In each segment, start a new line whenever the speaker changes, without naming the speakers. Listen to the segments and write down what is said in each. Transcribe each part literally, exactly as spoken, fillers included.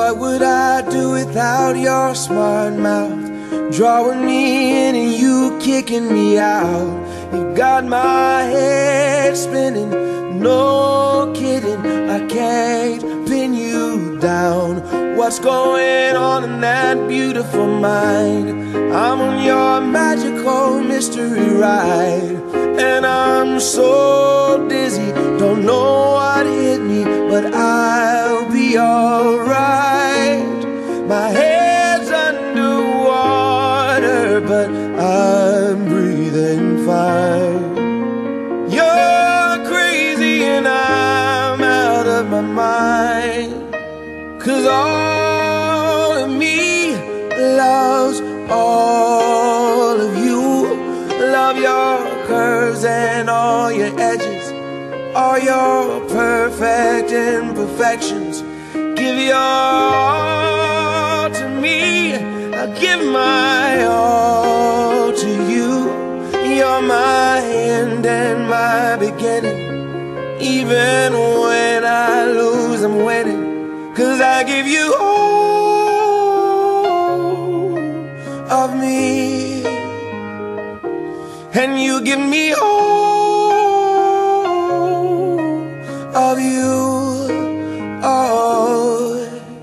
What would I do without your smart mouth, drawing me in and you kicking me out? You got my head spinning, no kidding, I can't pin you down. What's going on in that beautiful mind? I'm on your magical mystery ride, and I'm so dizzy, don't know what hit me, but I'll be alright. My head's underwater, but I'm breathing fine. You're crazy and I'm out of my mind, 'cause all of me loves all of you. Love your curves and all your edges, all your perfect imperfections. Give your all to me, I'll give my all to you. You're my end and my beginning. Even when I lose, I'm winning, 'cause I give you all of me, and you give me all of you. Oh,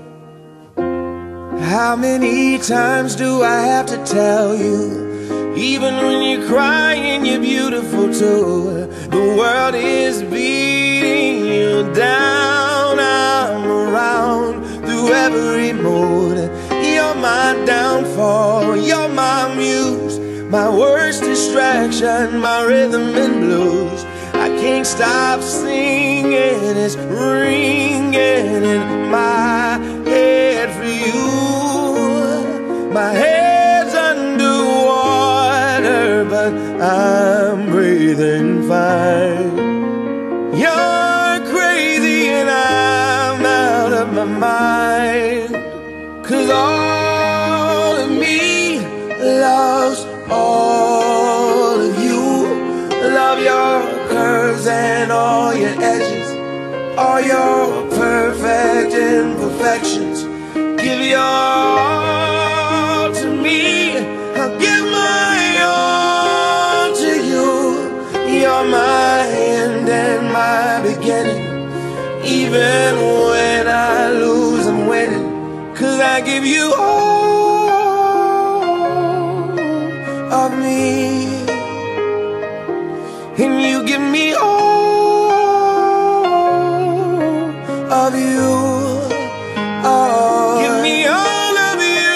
how many times do I have to tell you, even when you're crying, you're beautiful too. The world is beating you down, I'm around through every mood. You're my downfall, you're my muse, my worst distraction, my rhythm and blues. I can't stop singing, it's ringing in my head for you. My head's underwater, but I'm breathing fine. You're crazy and I'm out of my mind, 'cause all of me loves all of you. Love your curves and all your edges, all your perfect imperfections. Give your all to me, I'll give my all to you. You're my end and my beginning. Even when I lose, I'm winning, 'cause I give you all of me, and you give me all of you. Oh, give me all of you.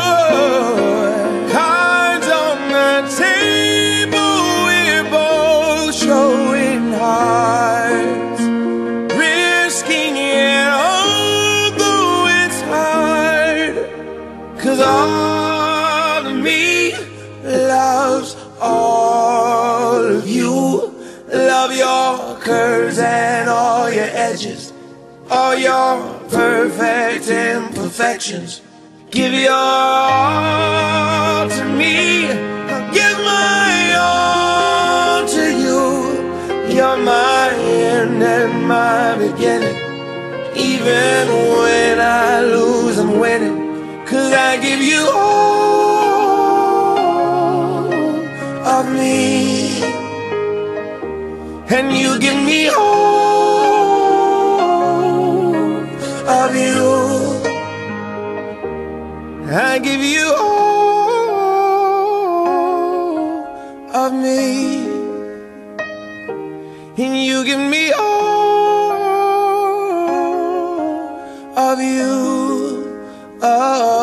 Cards on the table, we're both showing hearts, risking it although it's hard, 'cause all of me loves all of you. Love your curves and all your edges, all your perfect imperfections. Give your all to me, I'll give my all to you. You're my end and my beginning. Even when I lose, I'm winning, 'cause I give you all of me, and you give me all of you. I give you all of me, and you give me all of you. Oh.